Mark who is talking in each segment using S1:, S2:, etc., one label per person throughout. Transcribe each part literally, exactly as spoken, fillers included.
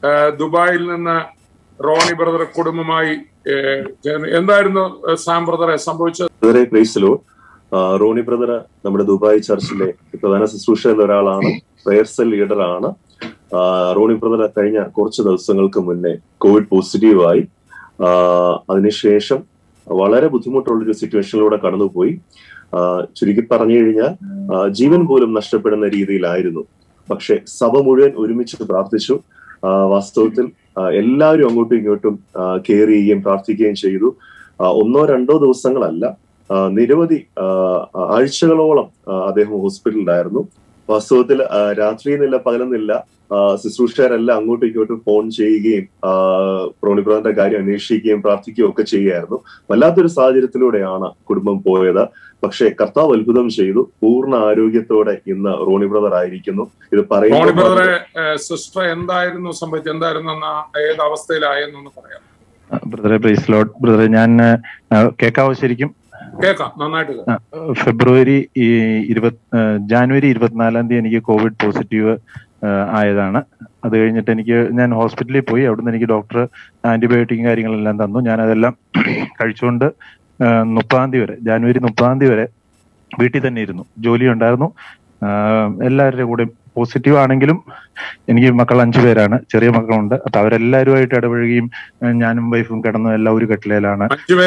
S1: ദുബായിൽ നിന്ന് റോണി ബ്രദർ കുടുംബമായി എന്തായിരുന്നു സാം ബ്രദറെ സംഭവിച്ചത്?
S2: റോണി ബ്രദർ നമ്മുടെ ദുബായ് ചർച്ചിലെ പ്രധാന ശുശ്രൂഷയിൽ ഒരാളാണ്, പ്രയർ സെൽ ലീഡറാണ്. റോണി ബ്രദർ കഴിഞ്ഞ കുറച്ച് ദിവസങ്ങൾക്ക് മുന്നേ കോവിഡ് പോസിറ്റീവായി. അതിനുശേഷം വളരെ ബുദ്ധിമുട്ടുള്ളൊരു സിറ്റുവേഷനിലൂടെ കടന്നുപോയി. ചുരുക്കി പറഞ്ഞു കഴിഞ്ഞാൽ ജീവൻ പോലും നഷ്ടപ്പെടുന്ന രീതിയിലായിരുന്നു. പക്ഷെ സഭ മുഴുവൻ ഒരുമിച്ച് പ്രാർത്ഥിച്ചു. വാസ്തവത്തിൽ എല്ലാവരും അങ്ങോട്ടും ഇങ്ങോട്ടും കെയർ ചെയ്യുകയും പ്രാർത്ഥിക്കുകയും ചെയ്തു. ഒന്നോ രണ്ടോ ദിവസങ്ങളല്ല, നിരവധി ആഴ്ചകളോളം അദ്ദേഹം ഹോസ്പിറ്റലിലായിരുന്നു. വാസ്തവത്തിൽ രാത്രിയെന്നില്ല പകലെന്നില്ല ശുശ്രൂഷകരെല്ലാം അങ്ങോട്ടും ഇങ്ങോട്ടും ഫോൺ ചെയ്യുകയും റോണി ബ്രദറിന്റെ കാര്യം അന്വേഷിക്കുകയും പ്രാർത്ഥിക്കുകയും ഒക്കെ ചെയ്യുമായിരുന്നു. വല്ലാത്തൊരു സാഹചര്യത്തിലൂടെയാണ് കുടുംബം പോയത്. പക്ഷെ കർത്താവ് അത്ഭുതം ചെയ്തു. പൂർണ്ണ ആരോഗ്യത്തോടെ ഇന്ന് റോണി ബ്രദർ ആയിരിക്കുന്നു. ഇത് പറയുന്നത്
S1: സിസ്റ്റർ എന്തായിരുന്നു സംഭവിച്ചത്, എന്തായിരുന്നു ഏത് അവസ്ഥയിലായെന്നൊന്ന് പറയാം.
S3: ബ്രദറെ പ്രൈസ് ലോർഡ്. ബ്രദറെ ഞാൻ കേൾക്കാവോ? ശരിക്കും
S1: കേൾക്കാം, നന്നായിട്ട്.
S3: ഫെബ്രുവരി ഇരുപത് ജാനുവരി ഇരുപത്തിനാലാം തീയതി എനിക്ക് കോവിഡ് പോസിറ്റീവ് ആയതാണ്. അത് കഴിഞ്ഞിട്ട് എനിക്ക് ഞാൻ ഹോസ്പിറ്റലിൽ പോയി. അവിടുന്ന് എനിക്ക് ഡോക്ടർ ആന്റിബയോട്ടിക്കും കാര്യങ്ങളെല്ലാം തന്നു. ഞാൻ അതെല്ലാം കഴിച്ചുകൊണ്ട് മുപ്പതാം തീയതി വരെ ജാനുവരി മുപ്പതാം തീയതി വരെ വീട്ടിൽ തന്നെ ഇരുന്നു. ജോലി ഉണ്ടായിരുന്നു. എല്ലാവരുടെ കൂടെ പോസിറ്റീവ് ആണെങ്കിലും എനിക്ക് മക്കൾ അഞ്ചു പേരാണ്, ചെറിയ മക്കളുണ്ട്. അപ്പൊ അവരെല്ലാവരുമായിട്ട് ഇടപഴകുകയും ഞാനും വൈഫും കിടന്നു എല്ലാം ഒരു കട്ടിലേലാണ്.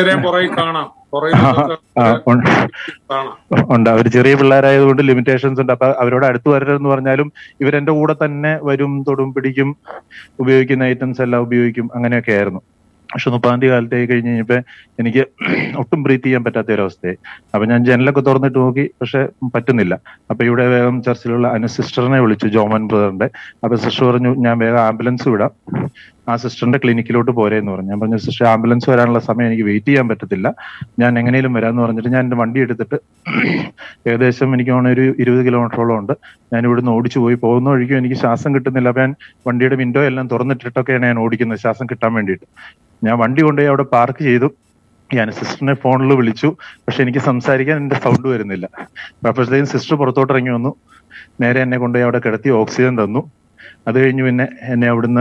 S3: ഉണ്ട്. അവർ ചെറിയ പിള്ളേരായതുകൊണ്ട് ലിമിറ്റേഷൻസ് ഉണ്ട്. അപ്പൊ അവരോട് അടുത്ത് വരരുതെന്ന് പറഞ്ഞാലും ഇവരെന്റെ കൂടെ തന്നെ വരും, തൊടും, പിടിക്കും, ഉപയോഗിക്കുന്ന ഐറ്റംസ് എല്ലാം ഉപയോഗിക്കും. അങ്ങനെയൊക്കെ ആയിരുന്നു. പക്ഷെ മുപ്പതാം തീയതി കാലത്തേക്ക് കഴിഞ്ഞ് കഴിഞ്ഞപ്പോ എനിക്ക് ഒട്ടും ബ്രീത്ത് ചെയ്യാൻ പറ്റാത്ത ഒരവസ്ഥയായി. അപ്പൊ ഞാൻ ജനലൊക്കെ തുറന്നിട്ട് നോക്കി, പക്ഷെ പറ്റുന്നില്ല. അപ്പൊ ഇവിടെ വേഗം ചർച്ചിലുള്ള അനു സിസ്റ്ററിനെ വിളിച്ചു, ജോമൻ ബ്രദറിന്റെ. അപ്പൊ സിസ്റ്റർ പറഞ്ഞു ഞാൻ വേഗം ആംബുലൻസ് വിടാം, ആ സിസ്റ്ററിന്റെ ക്ലിനിക്കിലോട്ട് പോരേന്ന് പറഞ്ഞു. ഞാൻ പറഞ്ഞു സിസ്റ്റർ ആംബുലൻസ് വരാനുള്ള സമയം എനിക്ക് വെയിറ്റ് ചെയ്യാൻ പറ്റത്തില്ല, ഞാൻ എങ്ങനെയും വരാമെന്ന് പറഞ്ഞിട്ട് ഞാൻ എൻ്റെ വണ്ടി എടുത്തിട്ട് ഏകദേശം എനിക്ക് തോന്നുന്ന ഒരു ഇരുപത് കിലോമീറ്ററോളം ഉണ്ട്. ഞാൻ ഇവിടുന്ന് ഓടിച്ചു പോയി. പോകുന്ന വഴിക്കും എനിക്ക് ശ്വാസം കിട്ടുന്നില്ല. അപ്പൊ ഞാൻ വണ്ടിയുടെ വിൻഡോ എല്ലാം തുറന്നിട്ടിട്ടൊക്കെയാണ് ഞാൻ ഓടിക്കുന്നത് ശ്വാസം കിട്ടാൻ വേണ്ടിയിട്ട്. ഞാൻ വണ്ടി കൊണ്ടുപോയി അവിടെ പാർക്ക് ചെയ്തു. ഞാൻ സിസ്റ്ററിനെ ഫോണിൽ വിളിച്ചു, പക്ഷെ എനിക്ക് സംസാരിക്കാൻ എന്റെ സൗണ്ട് വരുന്നില്ല. അപ്പോഴത്തേക്കും സിസ്റ്റർ പുറത്തോട്ട് ഇറങ്ങി വന്നു, നേരെ എന്നെ കൊണ്ടുപോയി അവിടെ കിടത്തി ഓക്സിജൻ തന്നു. അത് കഴിഞ്ഞ് പിന്നെ എന്നെ അവിടുന്ന്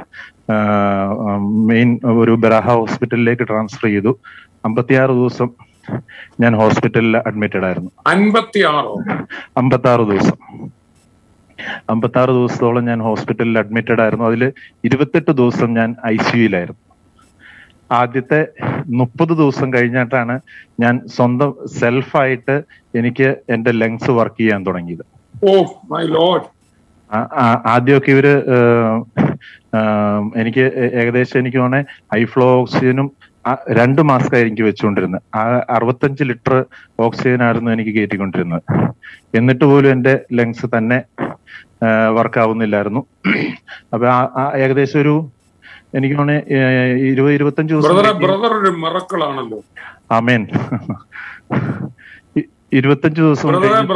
S3: മെയിൻ ഒരു ബറാഹ ഹോസ്പിറ്റലിലേക്ക് ട്രാൻസ്ഫർ ചെയ്തു. അമ്പത്തിയാറ് ദിവസം ഞാൻ ഹോസ്പിറ്റലിൽ അഡ്മിറ്റഡ് ആയിരുന്നു.
S1: അമ്പത്തിയാറോ
S3: അമ്പത്താറ് ദിവസം അമ്പത്താറ് ദിവസത്തോളം ഞാൻ ഹോസ്പിറ്റലിൽ അഡ്മിറ്റഡ് ആയിരുന്നു. അതിൽ ഇരുപത്തെട്ട് ദിവസം ഞാൻ ഐ സിയുയിലായിരുന്നു. ആദ്യത്തെ മുപ്പത് ദിവസം കഴിഞ്ഞിട്ടാണ് ഞാൻ സ്വന്തം സെൽഫായിട്ട് എനിക്ക് എന്റെ ലങ്സ് വർക്ക് ചെയ്യാൻ തുടങ്ങിയത്. ആദ്യമൊക്കെ ഇവര് എനിക്ക് ഏകദേശം എനിക്ക് തോന്നേ ഹൈ ഫ്ലോ ഓക്സിജനും രണ്ട് മാസ്കായി എനിക്ക് വെച്ചുകൊണ്ടിരുന്നത്. ആ അറുപത്തഞ്ച് ലിറ്റർ ഓക്സിജൻ ആയിരുന്നു എനിക്ക് കയറ്റിക്കൊണ്ടിരുന്നത്. എന്നിട്ട് പോലും എന്റെ ലങ്സ് തന്നെ വർക്ക് ആവുന്നില്ലായിരുന്നു. അപ്പൊ ഏകദേശം ഒരു എനിക്ക് തോന്നേ ഇരുപത് ഇരുപത്തഞ്ച്
S1: ദിവസം.
S3: ആമേൻ. ഇരുപത്തഞ്ച് ദിവസം.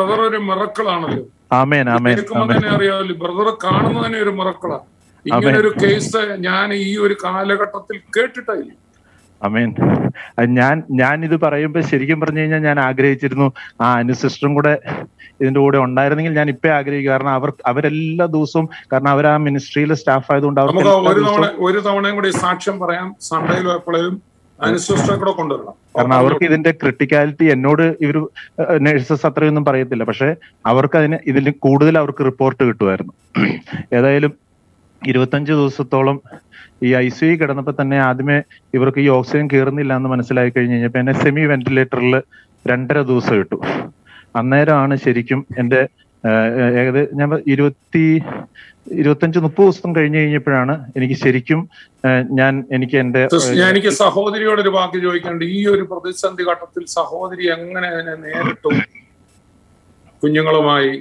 S3: ആമേൻ ആമേൻ.
S1: അറിയാമല്ലോ, ബ്രദർ കാണുന്നതിനെ ഒരു മിറക്കിളാണ്. ഇങ്ങനെ ഒരു കേസ് ഞാൻ ഈ ഒരു കാലഘട്ടത്തിൽ കേട്ടിട്ടില്ല.
S3: ആമേൻ. ഞാൻ ഞാൻ ഇത് പറയുമ്പോ ശരിക്കും പറഞ്ഞു കഴിഞ്ഞാൽ ഞാൻ ആഗ്രഹിച്ചിരുന്നു ആ അനു സിസ്റ്ററും കൂടെ ഇതിന്റെ കൂടെ ഉണ്ടായിരുന്നെങ്കിൽ ഞാൻ ഇപ്പൊ ആഗ്രഹിക്കും. കാരണം അവർ അവരെല്ലാ ദിവസവും, കാരണം അവർ ആ മിനിസ്ട്രിയിലെ സ്റ്റാഫ് ആയതുകൊണ്ട്
S1: നമുക്ക് ഒരു തവണ ഒരു തവണയും കൂടി സാക്ഷ്യം പറയാം. സൺഡേയിലും എപ്പോഴും അനുസിസ്റ്ററെ കൂടെ കൊണ്ടുവരണം.
S3: കാരണം അവർക്ക് ഇതിന്റെ ക്രിട്ടിക്കാലിറ്റി എന്നോട് ഇവർ നഴ്സസ് അത്രയൊന്നും പറയത്തില്ല, പക്ഷെ അവർക്ക് അതിന് ഇതിൽ കൂടുതൽ അവർക്ക് റിപ്പോർട്ട് കിട്ടുമായിരുന്നു. ഏതായാലും ഇരുപത്തഞ്ച് ദിവസത്തോളം ഈ ഐ സി യു കിടന്നപ്പോ തന്നെ ആദ്യമേ ഇവർക്ക് ഈ ഓക്സിജൻ കയറുന്നില്ല എന്ന് മനസ്സിലായി കഴിഞ്ഞ് കഴിഞ്ഞപ്പോ എന്നെ സെമി വെന്റിലേറ്ററിൽ രണ്ടര ദിവസം ഇട്ടു. അന്നേരമാണ് ശരിക്കും എന്റെ ഏകദേശം ഞാൻ ഇരുപത്തി ഇരുപത്തഞ്ച് മുപ്പത് ദിവസം കഴിഞ്ഞ് കഴിഞ്ഞപ്പോഴാണ് എനിക്ക് ശരിക്കും ഞാൻ എനിക്ക് എന്റെ
S1: എനിക്ക് സഹോദരിയോട് ഒരു വാക്ക് ചോദിക്കാണ്ട്. ഈ ഒരു പ്രതിസന്ധി ഘട്ടത്തിൽ സഹോദരി എങ്ങനെ അതിനെ നേരിട്ടു കുഞ്ഞുങ്ങളുമായി?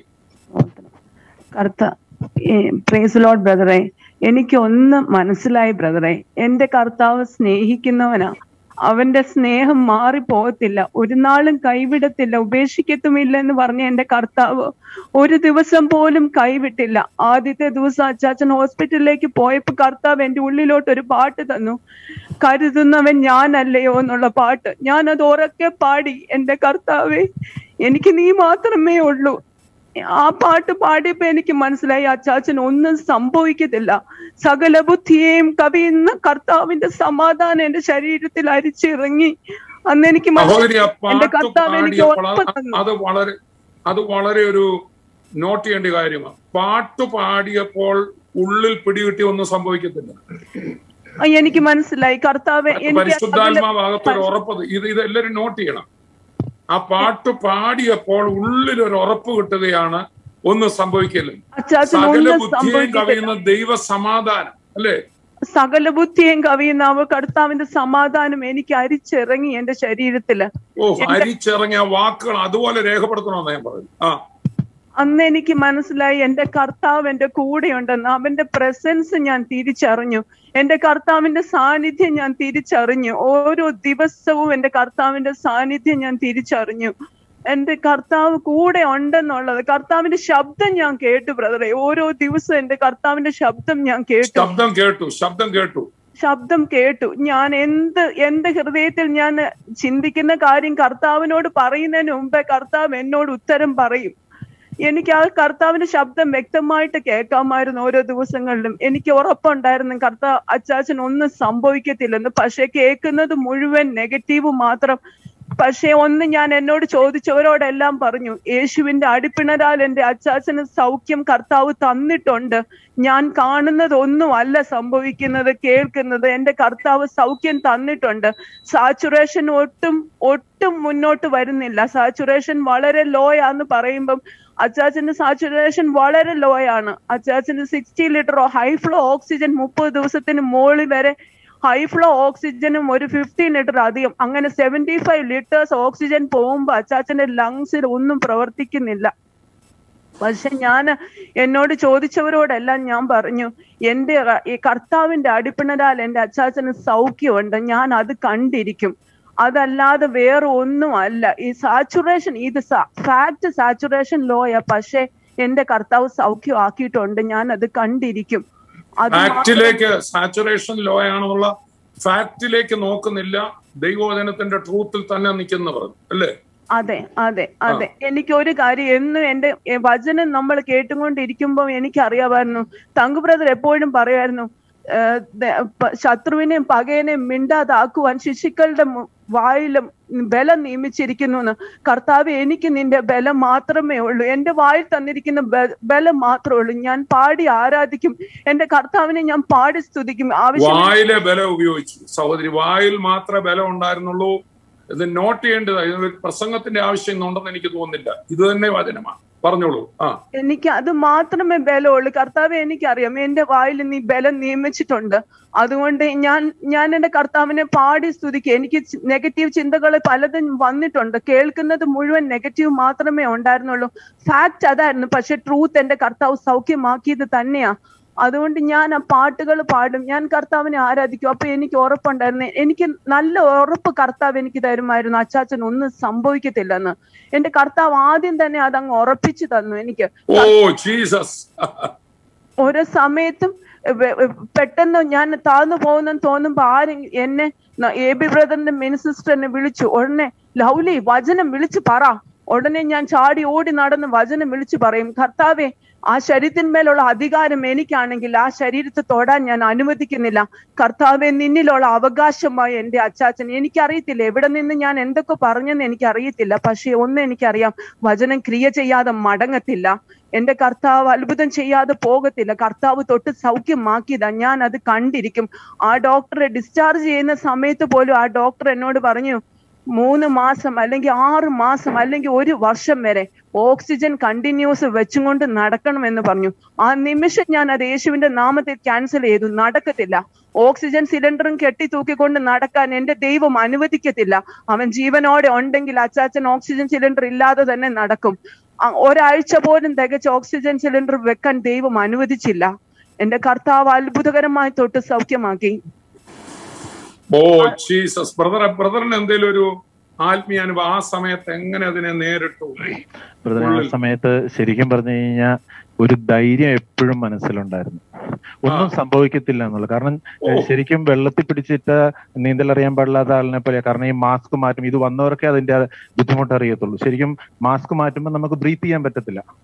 S4: പ്രൈസ് ലോർഡ് ബ്രദറെ, എനിക്ക് ഒന്ന് മനസ്സിലായി ബ്രദറെ, എന്റെ കർത്താവ് സ്നേഹിക്കുന്നവനാ. അവന്റെ സ്നേഹം മാറിപ്പോകത്തില്ല, ഒരു നാളും കൈവിടത്തില്ല, ഉപേക്ഷിക്കത്തുമില്ല എന്ന് പറഞ്ഞ എന്റെ കർത്താവ് ഒരു ദിവസം പോലും കൈവിട്ടില്ല. ആദ്യത്തെ ദിവസം അച്ചാച്ചൻ ഹോസ്പിറ്റലിലേക്ക് പോയപ്പോ കർത്താവ് എന്റെ ഉള്ളിലോട്ട് ഒരു പാട്ട് തന്നു, കരുതുന്നവൻ ഞാനല്ലയോ എന്നുള്ള പാട്ട്. ഞാനത് ഉറക്കെ പാടി, എന്റെ കർത്താവേ എനിക്ക് നീ മാത്രമേ ഉള്ളൂ, ആ പാട്ട് പാടിയപ്പോ എനിക്ക് മനസ്സിലായി അച്ചാച്ചൻ ഒന്നും സംഭവിക്കത്തില്ല. സകല ബുദ്ധിയെയും കവിയുന്ന കർത്താവിന്റെ സമാധാനം എന്റെ ശരീരത്തിൽ അരിച്ചിറങ്ങി. അന്ന് എനിക്ക് എന്റെ കർത്താവ് എനിക്ക് ഉറപ്പ് തന്നു.
S1: അത് വളരെ അത് വളരെ ഒരു നോട്ട് ചെയ്യേണ്ട കാര്യമാണ്. പാട്ട് പാടിയപ്പോൾ ഉള്ളിൽ പിടികിട്ടി ഒന്നും സംഭവിക്കത്തില്ല.
S4: എനിക്ക് മനസ്സിലായി കർത്താവ്
S1: പരിശുദ്ധാത്മാഭാഗത്തൊരു ഉറപ്പ്. ഇത് ഇത് എല്ലാവരും നോട്ട് ചെയ്യണം. ആ പാട്ട് പാടിയപ്പോൾ ഉള്ളിൽ ഒരു ഉറപ്പ് കിട്ടുകയാണ്, ഒന്നും സംഭവിക്കില്ല. സകല ബുദ്ധിയും കവിയുന്ന ദൈവ സമാധാനം അല്ലേ?
S4: സകല ബുദ്ധിയും കവിയുന്ന അവ കർത്താവിന്റെ സമാധാനം എനിക്ക് അരിച്ചിറങ്ങി എന്റെ ശരീരത്തില്.
S1: ഓ, അരിച്ചിറങ്ങിയ വാക്കുകൾ അതുപോലെ രേഖപ്പെടുത്തണമെന്ന് ഞാൻ പറഞ്ഞു. ആ
S4: അന്ന് എനിക്ക് മനസ്സിലായി എന്റെ കർത്താവ് എന്റെ കൂടെയുണ്ടെന്ന്. അവന്റെ പ്രസൻസ് ഞാൻ തിരിച്ചറിഞ്ഞു. എന്റെ കർത്താവിന്റെ സാന്നിധ്യം ഞാൻ തിരിച്ചറിഞ്ഞു. ഓരോ ദിവസവും എന്റെ കർത്താവിന്റെ സാന്നിധ്യം ഞാൻ തിരിച്ചറിഞ്ഞു. എന്റെ കർത്താവ് കൂടെ ഉണ്ടെന്നുള്ളത്. കർത്താവിന്റെ ശബ്ദം ഞാൻ കേട്ടു ബ്രദറെ. ഓരോ ദിവസവും എന്റെ കർത്താവിന്റെ ശബ്ദം ഞാൻ കേട്ടു.
S1: ശബ്ദം കേട്ടു ശബ്ദം കേട്ടു
S4: ശബ്ദം കേട്ടു. ഞാൻ എന്ത് എന്റെ ഹൃദയത്തിൽ ഞാൻ ചിന്തിക്കുന്ന കാര്യം കർത്താവിനോട് പറയുന്നതിന് മുമ്പേ കർത്താവ് എന്നോട് ഉത്തരം പറയും. എനിക്ക് ആ കർത്താവിന്റെ ശബ്ദം വ്യക്തമായിട്ട് കേൾക്കാമായിരുന്നു. ഓരോ ദിവസങ്ങളിലും എനിക്ക് ഉറപ്പുണ്ടായിരുന്നു കർത്താവ് അച്ചാച്ചൻ ഒന്നും സംഭവിക്കത്തില്ലെന്ന്. പക്ഷെ കേൾക്കുന്നത് മുഴുവൻ നെഗറ്റീവ് മാത്രം. പക്ഷെ ഒന്ന് ഞാൻ എന്നോട് ചോദിച്ചവരോടെല്ലാം പറഞ്ഞു, യേശുവിന്റെ അടിപ്പിണരാൽ എന്റെ അച്ചാച്ചന് സൗഖ്യം കർത്താവ് തന്നിട്ടുണ്ട്. ഞാൻ കാണുന്നത് ഒന്നും അല്ല സംഭവിക്കുന്നത്, കേൾക്കുന്നത്. എന്റെ കർത്താവ് സൗഖ്യം തന്നിട്ടുണ്ട്. സാച്ചുറേഷൻ ഒട്ടും ഒട്ടും മുന്നോട്ട് വരുന്നില്ല. സാച്ചുറേഷൻ വളരെ ലോ ആന്ന് പറയുമ്പം അച്ചാച്ചന്റെ സാച്ചുറേഷൻ വളരെ ലോ ആണ്. അച്ചാച്ചന് സിക്സ്റ്റി ലിറ്ററോ ഹൈ ഫ്ലോ ഓക്സിജൻ മുപ്പത് ദിവസത്തിന് മുകളിൽ വരെ ഹൈ ഫ്ലോ ഓക്സിജനും ഒരു ഫിഫ്റ്റീൻ ലിറ്റർ അധികം, അങ്ങനെ സെവന്റി ഫൈവ് ലിറ്റേഴ്സ് ഓക്സിജൻ പോകുമ്പോ അച്ചാച്ചന്റെ ലങ്സിൽ ഒന്നും പ്രവർത്തിക്കുന്നില്ല. പക്ഷെ ഞാൻ എന്നോട് ചോദിച്ചവരോടെല്ലാം ഞാൻ പറഞ്ഞു, എന്റെ ഈ കർത്താവിന്റെ അടിപ്പിണരാൽ എന്റെ അച്ചാച്ചന് സൗഖ്യമുണ്ട്. ഞാൻ അത് കണ്ടിരിക്കും. അതല്ലാതെ വേറെ ഒന്നും അല്ല. ഈ സാച്ചുറേഷൻ ഇത് ഫാക്ട് സാച്ചുറേഷൻ ലോയാ. പക്ഷെ എന്റെ കർത്താവ് സൗഖ്യം ആക്കിയിട്ടുണ്ട്. ഞാൻ അത് കണ്ടിരിക്കും.
S1: ഫാക്റ്റിലേക്ക് സാച്ചുറേഷൻ ലോ ആണെന്നുള്ള ഫാക്റ്റിലേക്ക് നോക്കുന്നില്ല, ദൈവവചനത്തിന്റെ ട്രൂത്തിൽ തന്നെ നിൽക്കുന്നവർ അല്ലേ?
S4: അതെ അതെ അതെ. എനിക്ക് ഒരു കാര്യം എന്നും എന്റെ വചനം നമ്മൾ കേട്ടുകൊണ്ടിരിക്കുമ്പോ എനിക്കറിയാമായിരുന്നു. തങ്കു ബ്രദർ എപ്പോഴും പറയുമായിരുന്നു, ശത്രുവിനെയും പകയനെയും മിണ്ടാതാക്കുവാൻ ശിശുക്കളുടെ വായിലും ബലം നിയമിച്ചിരിക്കുന്നു എന്ന്. കർത്താവ് എനിക്ക് നിന്റെ ബലം മാത്രമേ ഉള്ളൂ. എന്റെ വായിൽ തന്നിരിക്കുന്ന ബലം മാത്രമേ ഉള്ളൂ. ഞാൻ പാടി ആരാധിക്കും. എന്റെ കർത്താവിനെ ഞാൻ പാടി സ്തുതിക്കും.
S1: വായിലെ ബലം ഉപയോഗിച്ചു സഹോദരി. വായിൽ മാത്രമേ ബലം ഉണ്ടായിരുന്നുള്ളൂ. ഇത് നോട്ട് ചെയ്യേണ്ടത് പ്രസംഗത്തിന്റെ ആവശ്യം ഉണ്ടെന്ന് എനിക്ക് തോന്നുന്നില്ല. ഇത് തന്നെ വചനമാണ്. പറഞ്ഞോളൂ. ആ
S4: എനിക്ക് അത് മാത്രമേ ബലമുള്ളൂ. കർത്താവെ എനിക്കറിയാം എന്റെ വായിൽ നീ ബലം നിയമിച്ചിട്ടുണ്ട്. അതുകൊണ്ട് ഞാൻ ഞാൻ എന്റെ കർത്താവിനെ പാടി സ്തുതിക്കുക. എനിക്ക് നെഗറ്റീവ് ചിന്തകൾ പലതും വന്നിട്ടുണ്ട്. കേൾക്കുന്നത് മുഴുവൻ നെഗറ്റീവ് മാത്രമേ ഉണ്ടായിരുന്നുള്ളൂ. ഫാക്ട് അതായിരുന്നു. പക്ഷെ ട്രൂത്ത് എന്റെ കർത്താവ് സൗഖ്യമാക്കിയത് തന്നെയാ. അതുകൊണ്ട് ഞാൻ ആ പാട്ടുകൾ പാടും. ഞാൻ കർത്താവിനെ ആരാധിക്കും. അപ്പൊ എനിക്ക് ഉറപ്പുണ്ടായിരുന്നു. എനിക്ക് നല്ല ഉറപ്പ് കർത്താവ് എനിക്ക് തരുമായിരുന്നു, അച്ചാച്ചൻ ഒന്നും സംഭവിക്കത്തില്ലെന്ന്. എന്റെ കർത്താവ് ആദ്യം തന്നെ അതങ്ങ് ഉറപ്പിച്ചു തന്നു എനിക്ക്. ഓരോ സമയത്തും പെട്ടെന്ന് ഞാൻ താഴ്ന്നു പോകുന്നെന്ന് തോന്നുമ്പോ ആരെങ്കിലും എന്നെ എ ബി ബ്രദറിന്റെ മിനി സിസ്റ്റർ എന്നെ വിളിച്ചു. ഉടനെ ലൗലി വചനം വിളിച്ചു പറ. ഉടനെ ഞാൻ ചാടി ഓടി നടന്ന് വചനം വിളിച്ചു പറയും. കർത്താവെ, ആ ശരീരത്തിന്മേലുള്ള അധികാരം എനിക്കാണെങ്കിൽ ആ ശരീരത്തെ തൊടാൻ ഞാൻ അനുവദിക്കുന്നില്ല. കർത്താവെ, നിന്നിലുള്ള അവകാശമായി എന്റെ അച്ചാച്ചൻ. എനിക്കറിയത്തില്ല എവിടെ നിന്ന് ഞാൻ എന്തൊക്കെ പറഞ്ഞെന്ന് എനിക്കറിയത്തില്ല. പക്ഷെ ഒന്ന് എനിക്കറിയാം, വചനം ക്രിയ ചെയ്യാതെ മടങ്ങത്തില്ല. എന്റെ കർത്താവ് അത്ഭുതം ചെയ്യാതെ പോകത്തില്ല. കർത്താവ് തൊട്ട് സൗഖ്യമാക്കിയതാ. ഞാൻ അത് കണ്ടിരിക്കും. ആ ഡോക്ടറെ ഡിസ്ചാർജ് ചെയ്യുന്ന സമയത്ത് പോലും ആ ഡോക്ടർ എന്നോട് പറഞ്ഞു, മൂന്ന് മാസം അല്ലെങ്കിൽ ആറ് മാസം അല്ലെങ്കിൽ ഒരു വർഷം വരെ ഓക്സിജൻ കണ്ടിന്യൂസ് വെച്ചുകൊണ്ട് നടക്കണം എന്ന് പറഞ്ഞു. ആ നിമിഷം ഞാൻ അത് യേശുവിന്റെ നാമത്തിൽ ക്യാൻസൽ ചെയ്തു. നടക്കത്തില്ല. ഓക്സിജൻ സിലിണ്ടറും കെട്ടി തൂക്കിക്കൊണ്ട് നടക്കാൻ എന്റെ ദൈവം അനുവദിക്കത്തില്ല. അവൻ ജീവനോടെ ഉണ്ടെങ്കിൽ അച്ചാച്ചൻ ഓക്സിജൻ സിലിണ്ടർ ഇല്ലാതെ തന്നെ നടക്കും. ഒരാഴ്ച പോലും തികച്ച ഓക്സിജൻ സിലിണ്ടർ വെക്കാൻ ദൈവം അനുവദിച്ചില്ല. എന്റെ കർത്താവ് അത്ഭുതകരമായി തൊട്ട് സൗഖ്യമാക്കി.
S1: Oh Jesus. ബ്രദർ ബ്രദറിന് എന്തെങ്കിലും ഒരു ആത്മീയ അനുഭവം ആ സമയത്ത് എങ്ങനെ അതിനെ നേരിട്ടു?
S3: ബ്രദർ, ആ സമയത്ത് ശരിക്കും പറഞ്ഞു കഴിഞ്ഞാൽ ഒരു ധൈര്യം എപ്പോഴും മനസ്സിലുണ്ടായിരുന്നു. ഒന്നും സംഭവിക്കത്തില്ല എന്നുള്ളത്. കാരണം ശരിക്കും വെള്ളത്തിൽ പിടിച്ചിട്ട് നീന്തൽ അറിയാൻ പാടില്ലാത്ത ആളിനെ പോലെ. കാരണം ഈ മാസ്ക് മാറ്റും, ഇത് വന്നവർക്കേ അതിന്റെ ബുദ്ധിമുട്ട് അറിയത്തുള്ളൂ. ശരിക്കും മാസ്ക് മാറ്റുമ്പോൾ നമുക്ക് ബ്രീത്ത് ചെയ്യാൻ പറ്റത്തില്ല.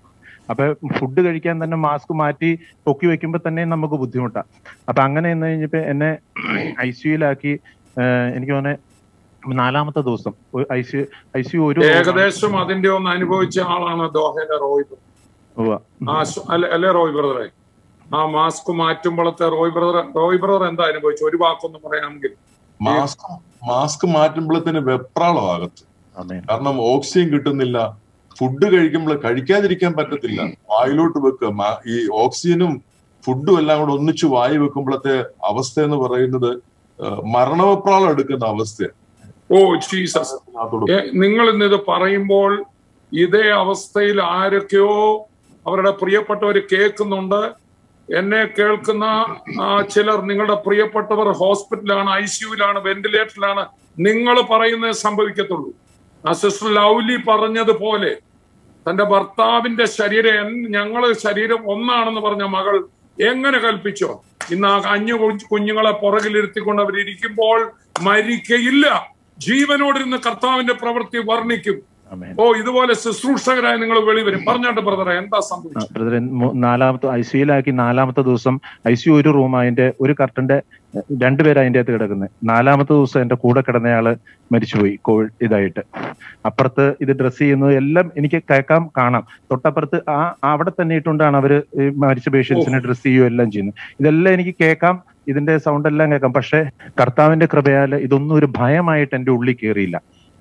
S3: അപ്പൊ ഫുഡ് കഴിക്കാൻ തന്നെ മാസ്ക് മാറ്റി പൊക്കി വെക്കുമ്പോ തന്നെ നമുക്ക് ബുദ്ധിമുട്ടാണ്. അപ്പൊ അങ്ങനെ എന്ന് കഴിഞ്ഞപ്പോ എന്നെ ഐ സിയുലാക്കി. എനിക്ക് തോന്നുന്നത് നാലാമത്തെ ദിവസം ഐ സി ഐ സി ഒരു
S1: ഏകദേശം അതിന്റെ ഒന്ന് അനുഭവിച്ച ആളാണ് ദോഹയിലെ റോയ് അല്ലെ റോയ് ബ്രദറെ? ആ മാസ്ക് മാറ്റുമ്പോഴത്തെ റോയ് ബ്രദർ റോയ് ബ്രദർ എന്താ അനുഭവിച്ചു? ഒരു വാക്കൊന്ന് പറയാമെങ്കിൽ.
S5: മാസ്ക് മാസ്ക് മാറ്റുമ്പോഴത്തേന് വെപ്രാളം അകത്ത്. കാരണം ഓക്സിജൻ കിട്ടുന്നില്ല, ഫുഡ് കഴിക്കുമ്പോൾ കഴിക്കാതിരിക്കാൻ പറ്റത്തില്ല, വായിലോട്ട് വെക്കുക. ഈ ഓക്സിജനും ഫുഡും എല്ലാം കൂടെ ഒന്നിച്ചു വായി വെക്കുമ്പോഴത്തെ അവസ്ഥ എന്ന് പറയുന്നത് മരണവെപ്രാളം എടുക്കുന്ന അവസ്ഥയാണ്.
S1: ഓ ജീസസ്, നിങ്ങൾ ഇന്നിത് പറയുമ്പോൾ ഇതേ അവസ്ഥയിൽ ആരൊക്കെയോ അവരുടെ പ്രിയപ്പെട്ടവർ കേൾക്കുന്നുണ്ട്. എന്നെ കേൾക്കുന്ന ചിലർ, നിങ്ങളുടെ പ്രിയപ്പെട്ടവർ ഹോസ്പിറ്റലാണ്, ഐ സിയുലാണ്, വെന്റിലേറ്ററിലാണ്. നിങ്ങൾ പറയുന്നത് സംഭവിക്കത്തുള്ളൂ. ആ സിസ്റ്റർ ലൗലി പറഞ്ഞതുപോലെ തന്റെ ഭർത്താവിന്റെ ശരീരം, ഞങ്ങള് ശരീരം ഒന്നാണെന്ന് പറഞ്ഞ മകൾ എങ്ങനെ കൽപ്പിച്ചോ? ഇന്ന് ആ അഞ്ഞു കുഞ്ഞുങ്ങളെ പുറകിലിരുത്തിക്കൊണ്ട് അവരിയ്ക്കുമ്പോൾ മരിക്കയില്ല, ജീവനോടിരുന്ന് കർത്താവിന്റെ പ്രവൃത്തി വർണ്ണിക്കും. ഓ, ഇതുപോലെ ശുശ്രൂഷകരായി നിങ്ങൾ വെളിവരും. പറഞ്ഞോട്ടെ ബ്രദറെ, എന്താ സംഭവിച്ചത്?
S3: ബ്രദറെ, നാലാമത്തെ ഐ സിയിലാക്കി നാലാമത്തെ ദിവസം ഐ സി ഒരു റൂം, അതിന്റെ ഒരു കർട്ടന്റെ രണ്ടുപേര് അതിന്റെ അകത്ത് കിടക്കുന്നത്. നാലാമത്തെ ദിവസം എന്റെ കൂടെ കിടന്നയാള് മരിച്ചുപോയി കോവിഡ് ഇതായിട്ട്. അപ്പുറത്ത് ഇത് ഡ്രസ് ചെയ്യുന്നത് എല്ലാം എനിക്ക് കേൾക്കാം, കാണാം. തൊട്ടപ്പുറത്ത് ആ അവിടെ തന്നെ ഇട്ടുകൊണ്ടാണ് അവര് മരിച്ച പേഷ്യൻസിനെ ഡ്രസ് ചെയ്യുകയും എല്ലാം ചെയ്യുന്നത്. ഇതെല്ലാം എനിക്ക് കേൾക്കാം, ഇതിന്റെ സൗണ്ട് എല്ലാം കേൾക്കാം. പക്ഷെ കർത്താവിന്റെ കൃപയാല് ഇതൊന്നും ഒരു ഭയമായിട്ട് എന്റെ ഉള്ളിൽ കയറിയില്ല.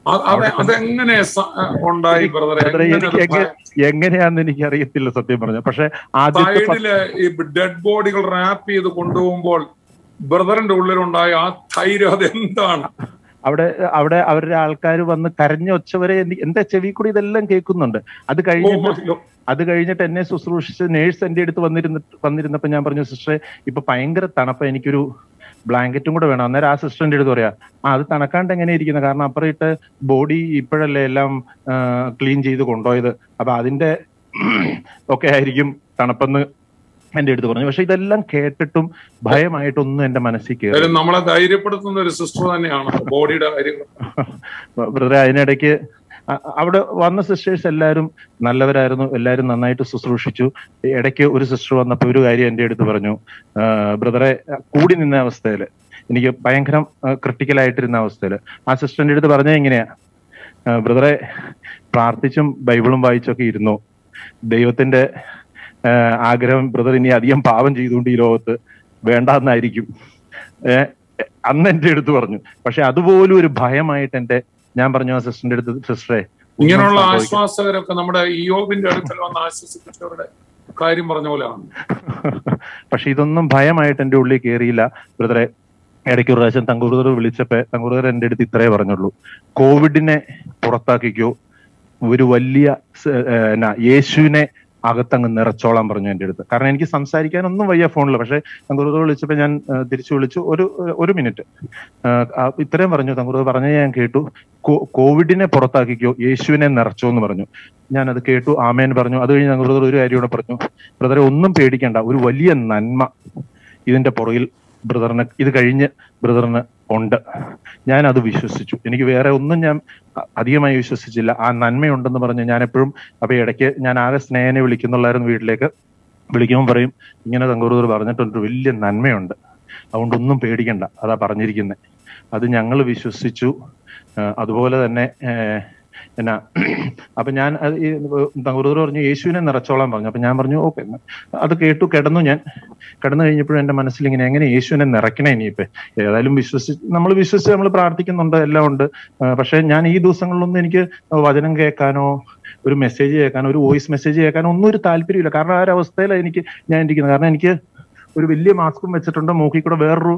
S3: എങ്ങനെയാന്ന് എനിക്ക് അറിയത്തില്ല സത്യം പറഞ്ഞ. പക്ഷെ ആദ്യത്തെ
S1: ഡെഡ് ബോഡികൾ റാപ്പ് ചെയ്ത് കൊണ്ടുപോകുമ്പോൾ ബ്രദറിന്റെ ഉള്ളിലുണ്ടായ ആ ധൈര്യം അതെന്താണ്?
S3: അവിടെ അവിടെ അവരുടെ ആൾക്കാർ വന്ന് കരഞ്ഞ ഒച്ചവരെ എന്റെ ചെവി കൂടി ഇതെല്ലാം കേൾക്കുന്നുണ്ട്. അത് കഴിഞ്ഞിട്ട് അത് കഴിഞ്ഞിട്ട് എന്നെ ശുശ്രൂഷിച്ച് നേഴ്സ് എന്റെ അടുത്ത് വന്നിരുന്നിട്ട് വന്നിരുന്നപ്പോ ഞാൻ പറഞ്ഞു, സിസ്റ്ററെ ഇപ്പൊ ഭയങ്കര തണുപ്പ്, എനിക്കൊരു ബ്ലാങ്കറ്റും കൂടെ വേണം. അന്നേരം ആ സിസ്റ്ററിന്റെ അടുത്ത് പറയാ, ആ അത് തണക്കാണ്ട് എങ്ങനെ ഇരിക്കുന്നത്, കാരണം അപ്പുറം ഇട്ട് ബോഡി ഇപ്പോഴല്ലേ എല്ലാം ക്ലീൻ ചെയ്ത് കൊണ്ടുപോയത്, അപ്പൊ അതിന്റെ ഒക്കെ ആയിരിക്കും തണുപ്പെന്ന് എന്റെ അടുത്ത് പറഞ്ഞു. പക്ഷെ ഇതെല്ലാം കേട്ടിട്ടും ഭയമായിട്ടൊന്നും എന്റെ മനസ്സിൽ കയറി.
S1: നമ്മളെ ധൈര്യപ്പെടുത്തുന്ന ഒരു സിസ്റ്റർ തന്നെയാണ് ബോഡിയുടെ കാര്യങ്ങൾ.
S3: ബ്രദറെ, അതിനിടയ്ക്ക് അവിടെ വന്ന സിസ്റ്റേഴ്സ് എല്ലാവരും നല്ലവരായിരുന്നു, എല്ലാവരും നന്നായിട്ട് ശുശ്രൂഷിച്ചു. ഇടയ്ക്ക് ഒരു സിസ്റ്റർ വന്നപ്പോൾ ഒരു കാര്യം എന്റെ അടുത്ത് പറഞ്ഞു, ബ്രദറെ, കൂടി നിന്ന അവസ്ഥയില്, എനിക്ക് ഭയങ്കര ക്രിട്ടിക്കലായിട്ടിരുന്ന അവസ്ഥയില് ആ സിസ്റ്ററിന്റെ അടുത്ത് പറഞ്ഞ എങ്ങനെയാ, ബ്രദറെ പ്രാർത്ഥിച്ചും ബൈബിളും വായിച്ചൊക്കെ ഇരുന്നു, ദൈവത്തിന്റെ ആഗ്രഹം ബ്രദർ ഇനി അധികം പാപം ചെയ്തുകൊണ്ട് ഈ ലോകത്ത് വേണ്ടാന്നായിരിക്കും ഏഹ് അന്ന് എന്റെ അടുത്ത് പറഞ്ഞു. പക്ഷെ അതുപോലും ഒരു ഭയമായിട്ട് എന്റെ ഞാൻ പറഞ്ഞു ആ സിസ്റ്ററിന്റെ അടുത്ത്, സിസ്റ്ററെ
S1: ഇങ്ങനെയുള്ള ആശ്വാസകരൊക്കെ നമ്മുടെ ഇയ്യോബിന്റെ അടുക്കൽ വന്ന് ആശ്വസിപ്പിച്ചവരുടെ കാര്യം പറഞ്ഞ പോലെയാണ്.
S3: പക്ഷെ ഇതൊന്നും ഭയമായിട്ട് എന്റെ ഉള്ളിൽ കയറിയില്ല ബ്രദറെ. ഇടയ്ക്ക് ഒരു പ്രാവശ്യം തങ്കൂർ വിളിച്ചപ്പോ തങ്കൂർ എന്റെ അടുത്ത് ഇത്രേ പറഞ്ഞുള്ളൂ, കോവിഡിനെ പുറത്താക്കിക്കോ, ഒരു വലിയ എന്നാ യേശുവിനെ അകത്തങ്ങ് നിറച്ചോളാൻ പറഞ്ഞു എൻ്റെ അടുത്ത്. കാരണം എനിക്ക് സംസാരിക്കാനൊന്നും വയ്യ ഫോണിൽ. പക്ഷെ തങ്കൂർ വിളിച്ചപ്പോ ഞാൻ തിരിച്ചു വിളിച്ചു, ഒരു ഒരു മിനിറ്റ് ഇത്രയും പറഞ്ഞു. തങ്കൂർ പറഞ്ഞത് ഞാൻ കേട്ടു, കോവിഡിനെ പുറത്താക്കിക്കോ, യേശുവിനെ നിറച്ചോ എന്ന് പറഞ്ഞു. ഞാൻ അത് കേട്ടു, ആമേൻ പറഞ്ഞു. അത് കഴിഞ്ഞ് തങ്കൂർ ഒരു കാര്യം കൂടെ പറഞ്ഞു, ബ്രദറെ ഒന്നും പേടിക്കണ്ട, ഒരു വലിയ നന്മ ഇതിന്റെ പുറകിൽ ബ്രദറിന് ഇത് കഴിഞ്ഞ് ബ്രദറിന് ഉണ്ട്. ഞാൻ അത് വിശ്വസിച്ചു. എനിക്ക് വേറെ ഒന്നും ഞാൻ അധികമായി വിശ്വസിച്ചില്ല. ആ നന്മയുണ്ടെന്ന് പറഞ്ഞ് ഞാൻ എപ്പോഴും അപ്പൊ ഇടയ്ക്ക് ഞാൻ ആകെ സ്നേഹനെ വിളിക്കുന്നുള്ളായിരുന്നു വീട്ടിലേക്ക്. വിളിക്കുമ്പോൾ പറയും, ഇങ്ങനെ തങ്കൂർ പറഞ്ഞിട്ടുണ്ട്, വലിയ നന്മയുണ്ട്, അതുകൊണ്ട് ഒന്നും പേടിക്കണ്ട, അതാ പറഞ്ഞിരിക്കുന്നത്. അത് ഞങ്ങൾ വിശ്വസിച്ചു. അതുപോലെ തന്നെ എന്നാ അപ്പൊ ഞാൻ തങ്കൂർ പറഞ്ഞു യേശുവിനെ നിറച്ചോളാൻ പറഞ്ഞു. അപ്പൊ ഞാൻ പറഞ്ഞു ഓക്കെ. അത് കേട്ടു, കിടന്നു. ഞാൻ കിടന്നു കഴിഞ്ഞപ്പോഴും എന്റെ മനസ്സിൽ ഇങ്ങനെ, എങ്ങനെ യേശുവിനെ നിറയ്ക്കണേ ഇനിയിപ്പോ, ഏതായാലും വിശ്വസിച്ച് നമ്മൾ വിശ്വസിച്ച് നമ്മൾ പ്രാർത്ഥിക്കുന്നുണ്ട്, എല്ലാം ഉണ്ട്. പക്ഷെ ഞാൻ ഈ ദിവസങ്ങളിലൊന്നും എനിക്ക് വചനം കേൾക്കാനോ ഒരു മെസ്സേജ് കേൾക്കാനോ ഒരു വോയിസ് മെസ്സേജ് കേൾക്കാനോ ഒന്നും ഒരു താല്പര്യമില്ല. കാരണം ആ ഒരു അവസ്ഥയിലാണ് എനിക്ക് ഞാൻ ഇരിക്കുന്നത്. കാരണം എനിക്ക് ഒരു വലിയ മാസ്കും വെച്ചിട്ടുണ്ട്, മൂക്കിൽ കൂടെ വേറൊരു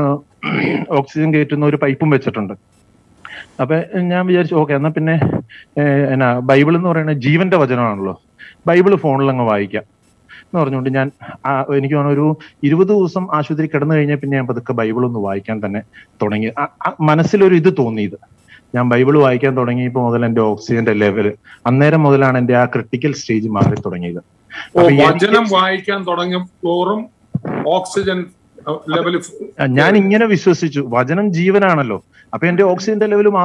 S3: ഓക്സിജൻ കയറ്റുന്ന ഒരു പൈപ്പും വെച്ചിട്ടുണ്ട്. അപ്പൊ ഞാൻ വിചാരിച്ചു ഓക്കെ, എന്നാ പിന്നെ എന്നാ ബൈബിൾ എന്ന് പറയുന്നത് ജീവന്റെ വചനമാണല്ലോ, ബൈബിള് ഫോണിൽ അങ്ങ് വായിക്കാം എന്ന് പറഞ്ഞുകൊണ്ട് ഞാൻ എനിക്ക് തോന്നുന്നു ഒരു ഇരുപത് ദിവസം ആശുപത്രി കിടന്നു കഴിഞ്ഞാൽ പിന്നെ ഞാൻ പതുക്കെ ബൈബിൾ ഒന്ന് വായിക്കാൻ തന്നെ തുടങ്ങി. മനസ്സിലൊരു ഇത് തോന്നിയത്, ഞാൻ ബൈബിൾ വായിക്കാൻ തുടങ്ങിയപ്പോൾ മുതൽ എന്റെ ഓക്സിജന്റെ ലെവല് അന്നേരം മുതലാണ് എന്റെ ആ ക്രിട്ടിക്കൽ സ്റ്റേജ് മാറി തുടങ്ങിയത്.
S1: വചനം വായിക്കാൻ തുടങ്ങിയപ്പോഴും ഓക്സിജൻ ലെവൽ,
S3: ഞാൻ ഇങ്ങനെ വിശ്വസിച്ചു, വചനം ജീവനാണല്ലോ, അപ്പൊ എന്റെ ഓക്സിജന്റെ ലെവൽ മാറും.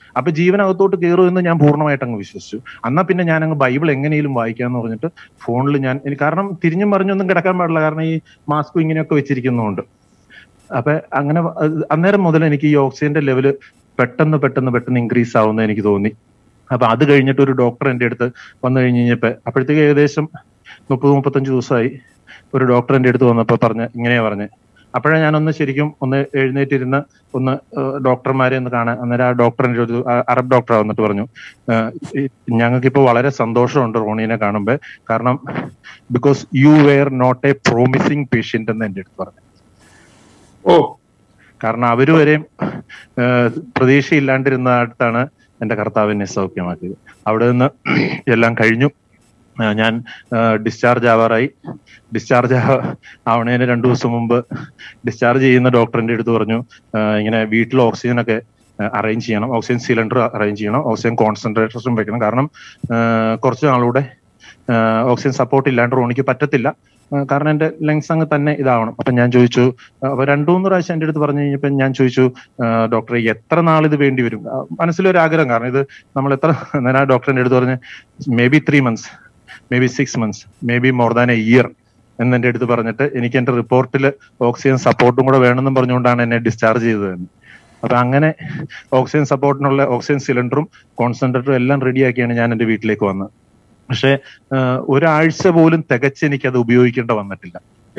S3: അപ്പൊ ജീവനകത്തോട്ട് കയറുമെന്ന് ഞാൻ പൂർണ്ണമായിട്ട് അങ്ങ് വിശ്വസിച്ചു. എന്നാ പിന്നെ ഞാൻ അങ്ങ് ബൈബിൾ എങ്ങനെയും വായിക്കാന്ന് പറഞ്ഞിട്ട് ഫോണിൽ ഞാൻ എനിക്ക് കാരണം തിരിഞ്ഞും മറിഞ്ഞൊന്നും കിടക്കാൻ പാടില്ല, കാരണം ഈ മാസ്കും ഇങ്ങനെയൊക്കെ വെച്ചിരിക്കുന്നതുകൊണ്ട്. അപ്പൊ അങ്ങനെ അന്നേരം മുതൽ എനിക്ക് ഈ ഓക്സിജന്റെ ലെവല് പെട്ടെന്ന് പെട്ടെന്ന് പെട്ടെന്ന് ഇൻക്രീസ് ആവുന്ന എനിക്ക് തോന്നി. അപ്പൊ അത് കഴിഞ്ഞിട്ട് ഒരു ഡോക്ടർ എൻ്റെ അടുത്ത് വന്നു കഴിഞ്ഞ് കഴിഞ്ഞപ്പോ അപ്പോഴത്തേക്ക് ഏകദേശം മുപ്പത് മുപ്പത്തഞ്ച് ദിവസമായി. ഒരു ഡോക്ടർ എൻ്റെ അടുത്ത് വന്നപ്പോ പറഞ്ഞ ഇങ്ങനെയാ പറഞ്ഞ്. അപ്പോഴേ ഞാനൊന്ന് ശരിക്കും ഒന്ന് എഴുന്നേറ്റിരുന്ന് ഒന്ന് ഡോക്ടർമാരെ ഒന്ന് കാണാൻ. അന്നേരം ആ ഡോക്ടറിൻ്റെ ഒരു അറബ് ഡോക്ടർ വന്നിട്ട് പറഞ്ഞു, ഞങ്ങൾക്കിപ്പോൾ വളരെ സന്തോഷമുണ്ട് റോണീനെ കാണുമ്പോ, കാരണം because you were not a promising patient എന്ന് എൻ്റെ അടുത്ത് പറഞ്ഞു.
S1: ഓ,
S3: കാരണം അവര് വരെയും പ്രതീക്ഷയില്ലാണ്ടിരുന്ന അടുത്താണ് എൻ്റെ കർത്താവിനെ സൗഖ്യമാക്കിയത്. അവിടെ നിന്ന് എല്ലാം കഴിഞ്ഞു. ഞാൻ ഡിസ്ചാർജ് ആവാറായി. ഡിസ്ചാർജ് ആവണേന് രണ്ടു ദിവസം മുമ്പ് ഡിസ്ചാർജ് ചെയ്യുന്ന ഡോക്ടറിന്റെ അടുത്ത് പറഞ്ഞു, ഇങ്ങനെ വീട്ടിൽ ഓക്സിജൻ ഒക്കെ അറേഞ്ച് ചെയ്യണം, ഓക്സിജൻ സിലിണ്ടർ അറേഞ്ച് ചെയ്യണം, ഓക്സിജൻ കോൺസെൻട്രേറ്റേഴ്സും വെക്കണം, കാരണം കുറച്ച് നാളൂടെ ഓക്സിജൻ സപ്പോർട്ട് ഇല്ലാണ്ട് റോണിക്ക് പറ്റത്തില്ല, കാരണം എൻ്റെ ലങ്സ് അങ്ങ് തന്നെ ഇതാവണം. അപ്പൊ ഞാൻ ചോദിച്ചു, അപ്പൊ രണ്ടു മൂന്ന് പ്രാവശ്യം എൻ്റെ അടുത്ത് പറഞ്ഞു കഴിഞ്ഞപ്പോൾ ഞാൻ ചോദിച്ചു, ഡോക്ടറെ എത്ര നാൾ ഇത് വേണ്ടി വരും? മനസ്സിലൊരു ആഗ്രഹം, കാരണം ഇത് നമ്മൾ എത്ര, ഞാൻ ആ ഡോക്ടറിന്റെ അടുത്ത് പറഞ്ഞ് maybe three months maybe six months maybe more than a year എന്നെൻ്റെ അടുത്ത് പറഞ്ഞിട്ട് എനിക്ക് എൻ്റെ റിപ്പോർട്ടിൽ ഓക്സിജൻ സപ്പോർട്ടും കൂടെ വേണമെന്നും പറഞ്ഞുകൊണ്ടാണ് എന്നെ ഡിസ്ചാർജ് ചെയ്തത്. അപ്പൊ അങ്ങനെ ഓക്സിജൻ സപ്പോർട്ടിനുള്ള ഓക്സിജൻ സിലിണ്ടറും കോൺസെൻട്രേറ്ററും എല്ലാം റെഡിയാക്കിയാണ് ഞാൻ എൻ്റെ വീട്ടിലേക്ക് വന്നത്. പക്ഷെ ഒരാഴ്ച പോലും തികച്ച് എനിക്കത് ഉപയോഗിക്കേണ്ട വന്നിട്ടില്ല.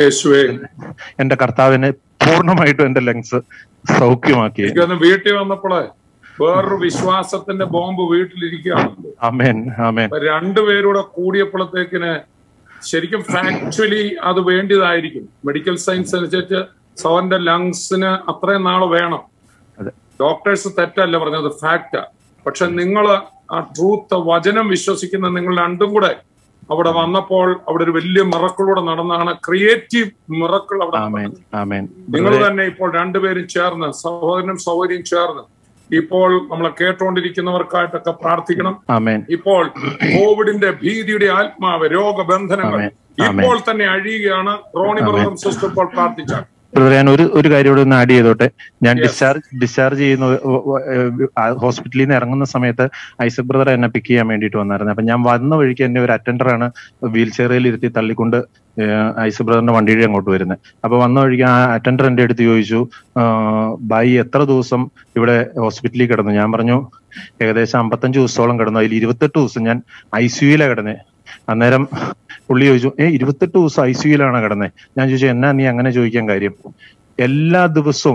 S3: എന്റെ കർത്താവിനെ പൂർണ്ണമായിട്ടും എന്റെ ലങ്സ് സൗഖ്യമാക്കി.
S1: വീട്ടിൽ വന്നപ്പോഴേ വേറൊരു വിശ്വാസത്തിന്റെ ബോംബ് വീട്ടിലിരിക്കുകയാണല്ലോ.
S3: ആമേൻ ആമേൻ.
S1: രണ്ടുപേരൂടെ കൂടിയപ്പോഴത്തേക്കിന് ശരിക്കും ഫാക്ച്വലി അത് വേണ്ടിയതായിരിക്കും. മെഡിക്കൽ സയൻസ് അനുസരിച്ച് സോന്റെ ലങ്സിന് അത്രയും നാള് വേണം. ഡോക്ടേഴ്സ് തെറ്റല്ല പറഞ്ഞത്, ഫാക്റ്റാ. പക്ഷെ നിങ്ങള് ആ ട്രൂത്ത് വചനം വിശ്വസിക്കുന്ന നിങ്ങൾ രണ്ടും കൂടെ അവിടെ വന്നപ്പോൾ അവിടെ ഒരു വലിയ മിറക്കിളൂടെ നടന്നാണ്, ക്രിയേറ്റീവ് മിറക്കിൾ അവിടെ. നിങ്ങൾ തന്നെ ഇപ്പോൾ രണ്ടുപേരും ചേർന്ന്, സഹോദരനും സഹോദരിയും ചേർന്ന് ഇപ്പോൾ നമ്മളെ കേട്ടോണ്ടിരിക്കുന്നവർക്കായിട്ടൊക്കെ പ്രാർത്ഥിക്കണം. ഇപ്പോൾ കോവിഡിന്റെ ഭീതിയുടെ ആത്മാവ്, രോഗബന്ധനങ്ങൾ ഇപ്പോൾ തന്നെ അഴിയുകയാണ്. റോണി ബ്രദറും സിസ്റ്റർ ഇപ്പോൾ പ്രാർത്ഥിച്ചാൽ.
S3: ഞാൻ ഒരു ഒരു കാര്യം ഇവിടെ ഒന്ന് ആഡ് ചെയ്തോട്ടെ. ഞാൻ ഡിസ്ചാർജ് ഡിസ്ചാർജ് ചെയ്യുന്ന ഹോസ്പിറ്റലിൽ നിന്ന് ഇറങ്ങുന്ന സമയത്ത് ഐസക് ബ്രദർ എന്നെ പിക്ക് ചെയ്യാൻ വേണ്ടിയിട്ട് വന്നായിരുന്നു. അപ്പൊ ഞാൻ വന്ന വഴിക്ക് എന്നെ ഒരു അറ്റൻഡറാണ് വീൽ ചെയറിൽ ഇരുത്തി തള്ളിക്കൊണ്ട് ഐസക് ബ്രദറിന്റെ വണ്ടിയുടെ അങ്ങോട്ട് വരുന്നത്. അപ്പൊ വന്ന വഴിക്ക് ആ അറ്റൻഡർ എന്റെ അടുത്ത് ചോദിച്ചു, ബായി എത്ര ദിവസം ഇവിടെ ഹോസ്പിറ്റലിൽ കിടന്നു? ഞാൻ പറഞ്ഞു ഏകദേശം അമ്പത്തഞ്ച് ദിവസത്തോളം കിടന്നു, അതിൽ ഇരുപത്തെട്ട് ദിവസം ഞാൻ ഐ സിയുയിലാണ് കിടന്നത്. അന്നേരം പുള്ളി ചോദിച്ചു, ഏ ഇരുപത്തെട്ട് ദിവസം ഐ സിയുയിലാണ് കിടന്നത്? ഞാൻ ചോദിച്ചു, എന്നാ നീ അങ്ങനെ ചോദിക്കാൻ കാര്യം? എല്ലാ ദിവസവും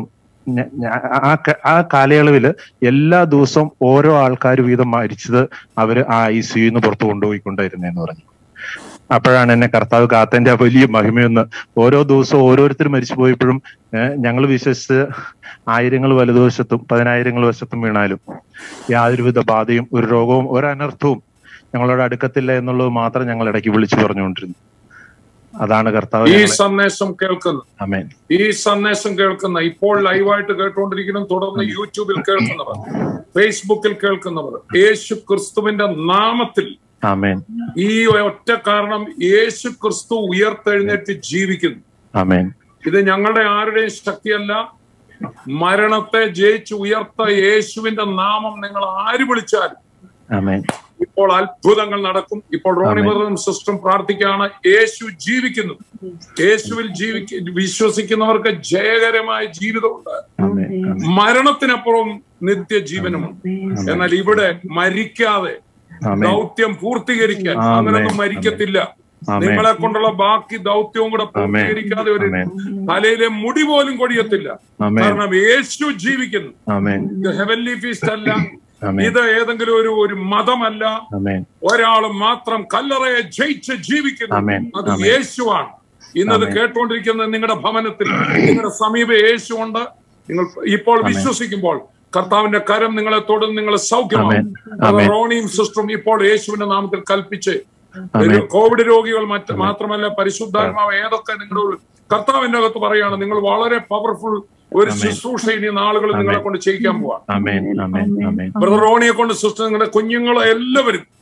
S3: ആ കാലയളവില് എല്ലാ ദിവസവും ഓരോ ആൾക്കാർ വീതം മരിച്ചത് അവര് ആ ഐ സിയുന്ന് പുറത്തു കൊണ്ടുപോയിക്കൊണ്ടായിരുന്നെന്ന് പറഞ്ഞു. അപ്പോഴാണ് എന്നെ കർത്താവ് കാത്തന്റെ ആ വലിയ മഹിമയൊന്ന്. ഓരോ ദിവസവും ഓരോരുത്തർ മരിച്ചു പോയപ്പോഴും ഞങ്ങൾ വിശ്വസിച്ച് ആയിരങ്ങൾ വലതുവശത്തും പതിനായിരങ്ങൾ വശത്തും വീണാലും യാതൊരുവിധ ബാധയും ഒരു രോഗവും ഒരു അനർത്ഥവും ഞങ്ങളോട് അടുക്കത്തില്ല എന്നുള്ളത് മാത്രം ഞങ്ങൾ ഇടയ്ക്ക് വിളിച്ചു പറഞ്ഞുകൊണ്ടിരുന്നു. അതാണ് കർത്താവ്
S1: ഈ സന്ദേശം കേൾക്കുന്ന
S3: ആമേൻ
S1: ഈ സന്ദേശം കേൾക്കുന്ന ഇപ്പോൾ ലൈവായിട്ട് കേട്ടുകൊണ്ടിരിക്കുന്ന, തുടർന്ന് യൂട്യൂബിൽ കേൾക്കുന്നവർ, ഫേസ്ബുക്കിൽ കേൾക്കുന്നവർ, യേശു ക്രിസ്തുവിന്റെ നാമത്തിൽ
S3: ആമേൻ.
S1: ഈ ഒറ്റ കാരണം യേശു ക്രിസ്തു ഉയർത്തെഴുന്നേറ്റ് ജീവിക്കുന്നു.
S3: ആമേൻ.
S1: ഇത് ഞങ്ങളുടെ ആരുടെയും ശക്തിയല്ല. മരണത്തെ ജയിച്ച് ഉയർത്ത യേശുവിന്റെ നാമം നിങ്ങൾ ആര് വിളിച്ചാലും
S3: ആമേൻ
S1: ഇപ്പോൾ അത്ഭുതങ്ങൾ നടക്കും. ഇപ്പോൾ റോണി ബ്രദറും സിസ്റ്ററും പ്രാർത്ഥിക്കുകയാണ്. യേശു ജീവിക്കുന്നു. യേശുവിൽ ജീവിക്ക വിശ്വസിക്കുന്നവർക്ക് ജയകരമായ ജീവിതമുണ്ട്. മരണത്തിനപ്പുറം നിത്യജീവനുമുണ്ട്. എന്നാൽ ഇവിടെ മരിക്കാതെ ദൗത്യം പൂർത്തീകരിക്കാൻ അങ്ങനൊന്നും മരിക്കത്തില്ല. നിങ്ങളെ കൊണ്ടുള്ള ബാക്കി ദൗത്യവും കൂടെ പൂർത്തീകരിക്കാതെ ഒരു തലയിലെ മുടി പോലും കൊടിയത്തില്ല. കാരണം യേശു ജീവിക്കുന്നു. ഇത് ഹെവൻലി ഫീസ്റ്റ് അല്ല, ഇത് ഏതെങ്കിലും ഒരു ഒരു മതമല്ല. ഒരാൾ മാത്രം കല്ലറയെ ജയിച്ച് ജീവിക്കുന്നു, അത് യേശുവാണ്. ഇന്നത് കേട്ടുകൊണ്ടിരിക്കുന്ന നിങ്ങളുടെ ഭവനത്തിൽ നിങ്ങളുടെ സമീപ യേശു ഉണ്ട്. നിങ്ങൾ ഇപ്പോൾ വിശ്വസിക്കുമ്പോൾ കർത്താവിന്റെ കരം നിങ്ങളെ തൊടും, നിങ്ങളെ സൗഖ്യമാകും. റോണിയും സിസ്റ്ററും ഇപ്പോൾ യേശുവിന്റെ നാമത്തിൽ കൽപ്പിച്ച് കോവിഡ് രോഗികൾ മറ്റ് മാത്രമല്ല പരിശുദ്ധാത്മാവ് ഏതൊക്കെ നിങ്ങളുടെ കർത്താവിന്റെ അകത്ത് പറയാണ്, നിങ്ങൾ വളരെ പവർഫുൾ ഒരു ശുശ്രൂഷ ഇനി നാളുകൾ നിങ്ങളെ കൊണ്ട് ചെയ്യിക്കാൻ പോവാണ്. ബ്രദർ റോണിയെ കൊണ്ട് സിസ്റ്റർ, നിങ്ങളുടെ കുഞ്ഞുങ്ങളെ എല്ലാവരും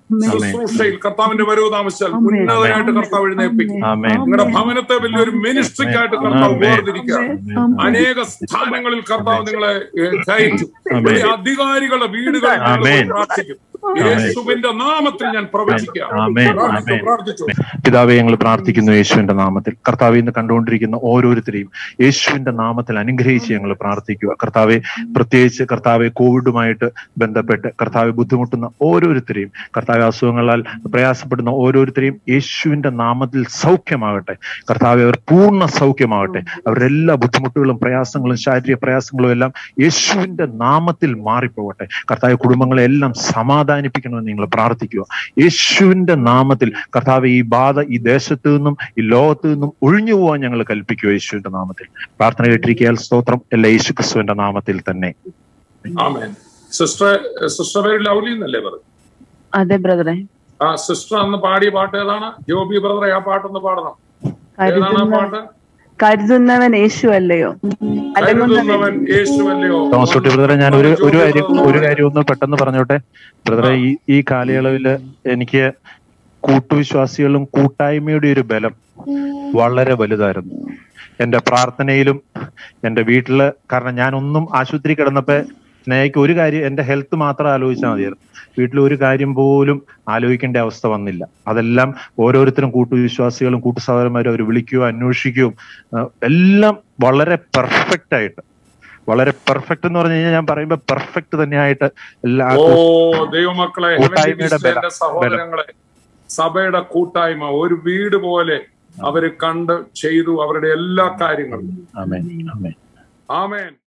S1: ശുശ്രൂഷയിൽ കർത്താവിന്റെ വരവ് താമസിച്ചാൽ ഉന്നതനായിട്ട് കർത്താവ് എഴുന്നേൽപ്പിക്കും. നിങ്ങളുടെ ഭവനത്തെ വലിയൊരു മിനിസ്ട്രിക്കായിട്ട് കർത്താവ് വേർതിരിക്കുക. അനേക സ്ഥാനങ്ങളിൽ കർത്താവ് നിങ്ങളെ കയറ്റും. വലിയ അധികാരികളുടെ വീടുകളിൽ പ്രാർത്ഥിക്കും. യേശുവിന്റെ നാമത്തിൽ ഞാൻ പ്രവചിക്കാം.
S3: പിതാവേ, ഞങ്ങൾ പ്രാർത്ഥിക്കുന്നു യേശുവിന്റെ നാമത്തിൽ. കർത്താവെ, ഇന്ന് കണ്ടുകൊണ്ടിരിക്കുന്ന ഓരോരുത്തരെയും യേശുവിന്റെ നാമത്തിൽ അനുഗ്രഹിച്ച് ഞങ്ങൾ പ്രാർത്ഥിക്കുക. കർത്താവെ, പ്രത്യേകിച്ച് കർത്താവെ കോവിഡുമായിട്ട് ബന്ധപ്പെട്ട് കർത്താവെ ബുദ്ധിമുട്ടുന്ന ഓരോരുത്തരെയും, കർത്താവെ അസുഖങ്ങളാൽ പ്രയാസപ്പെടുന്ന ഓരോരുത്തരെയും യേശുവിന്റെ നാമത്തിൽ സൗഖ്യമാകട്ടെ. കർത്താവെ, അവർ പൂർണ്ണ സൗഖ്യമാകട്ടെ. അവരുടെ എല്ലാ ബുദ്ധിമുട്ടുകളും പ്രയാസങ്ങളും ശാരീരിക പ്രയാസങ്ങളും എല്ലാം യേശുവിന്റെ നാമത്തിൽ മാറിപ്പോകട്ടെ. കർത്താവെ, കുടുംബങ്ങളെ എല്ലാം സമാധാനിപ്പിക്കണമെന്ന് നിങ്ങൾ പ്രാർത്ഥിക്കുക യേശുവിന്റെ നാമത്തിൽ. കർത്താവെ, ഈ ബാധ ഈ ദേശത്തു നിന്നും ഈ ലോകത്തു നിന്നും ഒഴിഞ്ഞു പോകാൻ ഞങ്ങൾ കൽപ്പിക്കുക യേശുവിന്റെ നാമത്തിൽ. പ്രാർത്ഥന കേട്ടിരിക്കാൻ സ്തോത്രം. എല്ലാ യേശു ക്രിസ്തുവിന്റെ നാമത്തിൽ തന്നെ.
S1: സിസ്റ്റർ സിസ്റ്റർ പേര് ലൗലി എന്നല്ലേ പറഞ്ഞു?
S4: അതെ ബ്രദറെ.
S1: ആ സിസ്റ്റർ അന്ന് പാടിയ പാട്ട് ഏതാണ്? ജോബി ബ്രദറെ, ആ പാട്ടൊന്ന് പാടണം. ഏതാണ് ആ പാട്ട്?
S4: കരുതുന്നവൻ യേശു അല്ലയോ?
S1: കരുതുന്നവൻ യേശു അല്ലയോ?
S3: തോമസ് കുട്ടി ബ്രദറെ, ഞാൻ ഒരു ഒരു കാര്യം ഒരു കാര്യം ഒന്ന് പെട്ടെന്ന് പറഞ്ഞോട്ടെ ബ്രദറെ. ഈ ഈ കാലയളവില് എനിക്ക് കൂട്ടുവിശ്വാസികളും കൂട്ടായ്മയുടെ ഒരു ബലം വളരെ വലുതായിരുന്നു. എന്റെ പ്രാർത്ഥനയിലും എന്റെ വീട്ടില്, കാരണം ഞാനൊന്നും ആശുപത്രി കിടന്നപ്പോ സ്നേഹിക്ക് ഒരു കാര്യം, എന്റെ ഹെൽത്ത് മാത്രം ആലോചിച്ചാൽ മതിയായിരുന്നു. വീട്ടിൽ ഒരു കാര്യം പോലും ആലോചിക്കേണ്ട അവസ്ഥ വന്നില്ല. അതെല്ലാം ഓരോരുത്തരും കൂട്ടുവിശ്വാസികളും കൂട്ടു സഹോദരന്മാരും അവർ വിളിക്കുകയോ അന്വേഷിക്കുകയും എല്ലാം വളരെ പെർഫെക്റ്റ് ആയിട്ട്, വളരെ പെർഫെക്റ്റ് എന്ന് പറഞ്ഞു കഴിഞ്ഞാൽ ഞാൻ പറയുമ്പോ പെർഫെക്റ്റ് തന്നെയായിട്ട് എല്ലാ
S1: ദൈവമക്കളെ, സഹോദരങ്ങളെ, സഭയുടെ കൂട്ടായ്മ ഒരു വീട് പോലെ അവര് കണ്ട് ചെയ്തു അവരുടെ എല്ലാ കാര്യങ്ങളും.
S3: ആമേൻ, ആമേൻ,
S1: ആമേൻ.